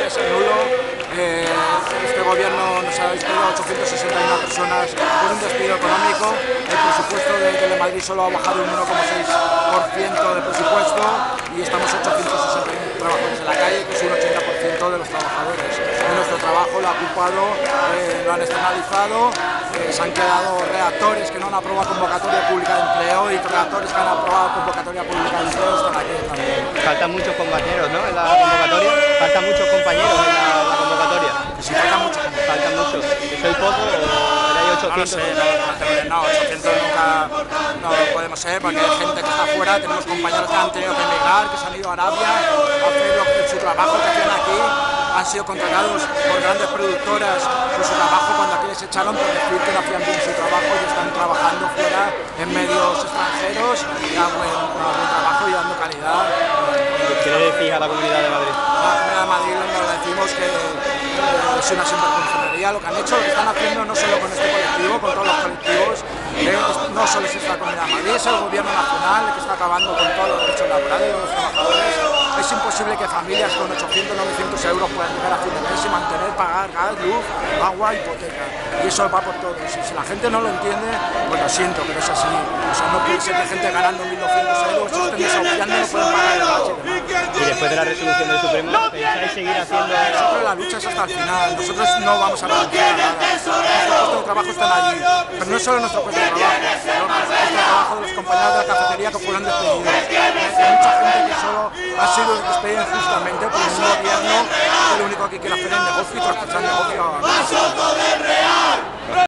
es nulo. Este gobierno nos ha despedido a 861 personas por un despido económico. El presupuesto de Telemadrid solo ha bajado un 1,6% de presupuesto y estamos 861 trabajadores en la calle, que es un 80% de los trabajadores. De nuestro trabajo lo ha ocupado, lo han externalizado, se han quedado redactores que no han aprobado convocatoria pública de empleo y reactores que han aprobado convocatoria pública de empleo están aquí también. Faltan muchos compañeros, ¿no?, en la convocatoria. Faltan muchos compañeros en la convocatoria. Sí, faltan muchos. Faltan muchos. ¿Soy poco o erais 800? No lo sé, no, 800 nunca no podemos ser, porque hay gente que está afuera, tenemos compañeros que han tenido que emigrar, que se han ido a Arabia a hacer su trabajo que hacían aquí, han sido contratados por grandes productoras por su trabajo cuando aquí les echaron por decir que no hacían bien su trabajo y están trabajando fuera en medios extranjeros, y a buen trabajo y dando calidad. ¿Qué le decís a la Comunidad de Madrid? A la Comunidad de Madrid le decimos que es una sinvergüenza lo que han hecho, lo que están haciendo no solo con este colectivo, con todos los colectivos, no solo es la Comunidad de Madrid, es el gobierno nacional el que está acabando con todos los derechos laborales de los trabajadores. Es imposible que familias con 800, 900 euros puedan llegar a fin de mes y mantener, pagar gas, luz, agua, hipoteca. Y eso va por todos. Y si la gente no lo entiende, pues lo siento, pero es así. O sea, no puede ser que gente ganando 1.200 euros se estén desahuciando y no pueden pagar el gas y demás. Y después de la resolución del Supremo, ¿pensáis seguir haciendo...? Siempre la lucha es hasta el final. Nosotros no vamos a renunciar a nada. Nuestros puestos de trabajo están allí. Pero no es solo nuestro puesto de trabajo, sino los puestos de trabajo de los compañeros de la cafetería que fueron despedidos. Hay mucha gente que solo ha sido despedida injustamente por un gobierno que lo único que quiere hacer es negocio y traspasar negocio a